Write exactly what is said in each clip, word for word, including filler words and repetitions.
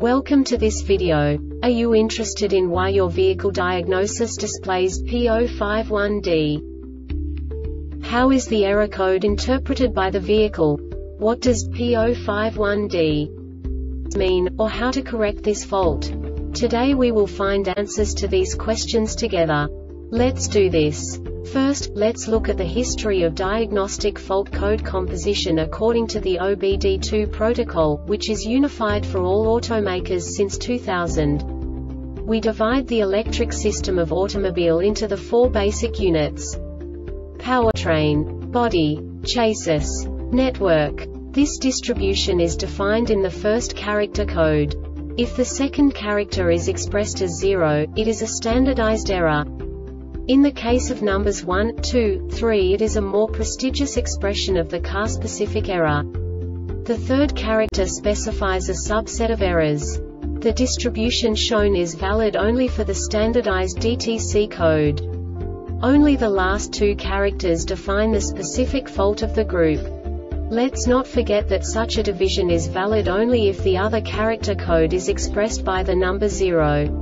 Welcome to this video. Are you interested in why your vehicle diagnosis displays P zero five one D? How is the error code interpreted by the vehicle? What does P zero five one D mean, or how to correct this fault? Today we will find answers to these questions together. Let's do this. First, let's look at the history of diagnostic fault code composition according to the O B D two protocol, which is unified for all automakers since two thousand. We divide the electric system of automobile into the four basic units: powertrain, body, chassis, network. This distribution is defined in the first character code. If the second character is expressed as zero, it is a standardized error. In the case of numbers one, two, three, it is a more prestigious expression of the car-specific error. The third character specifies a subset of errors. The distribution shown is valid only for the standardized D T C code. Only the last two characters define the specific fault of the group. Let's not forget that such a division is valid only if the other character code is expressed by the number zero.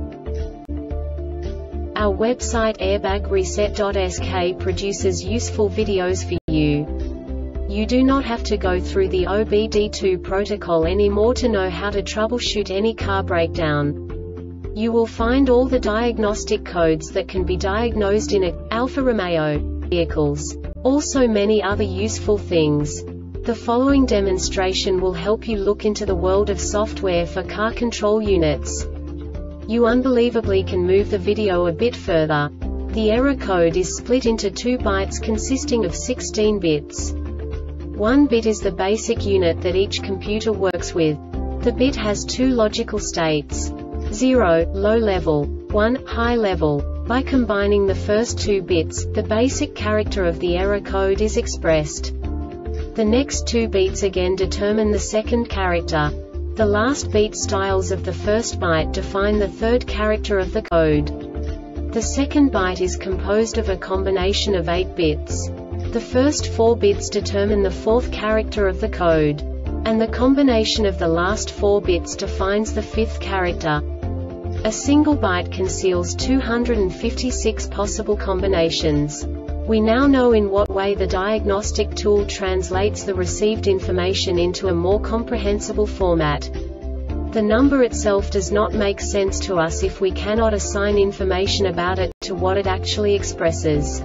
Our website airbag reset dot S K produces useful videos for you. You do not have to go through the O B D two protocol anymore to know how to troubleshoot any car breakdown. You will find all the diagnostic codes that can be diagnosed in a Alfa Romeo vehicles. Also many other useful things. The following demonstration will help you look into the world of software for car control units. You unbelievably can move the video a bit further. The error code is split into two bytes consisting of sixteen bits. One bit is the basic unit that each computer works with. The bit has two logical states: zero, low level, one, high level. By combining the first two bits, the basic character of the error code is expressed. The next two bits again determine the second character. The last beat styles of the first byte define the third character of the code. The second byte is composed of a combination of eight bits. The first four bits determine the fourth character of the code. And the combination of the last four bits defines the fifth character. A single byte conceals two hundred fifty-six possible combinations. We now know in what way the diagnostic tool translates the received information into a more comprehensible format. The number itself does not make sense to us if we cannot assign information about it to what it actually expresses.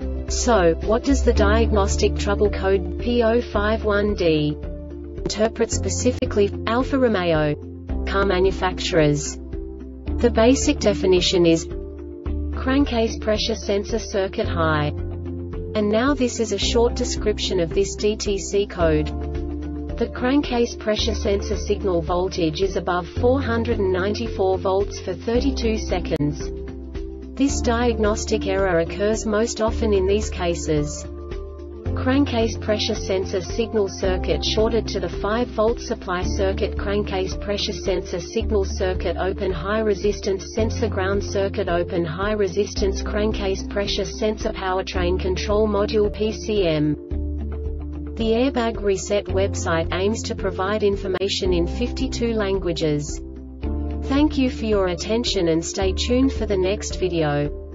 So, what does the diagnostic trouble code P zero five one D interpret specifically for Alfa Romeo car manufacturers? The basic definition is crankcase pressure sensor circuit high. And now this is a short description of this D T C code. The crankcase pressure sensor signal voltage is above four hundred ninety-four volts for thirty-two seconds. This diagnostic error occurs most often in these cases: crankcase pressure sensor signal circuit shorted to the five volt supply circuit, crankcase pressure sensor signal circuit open, high resistance sensor ground circuit open, high resistance crankcase pressure sensor, powertrain control module P C M. The Airbag Reset website aims to provide information in fifty-two languages. Thank you for your attention and stay tuned for the next video.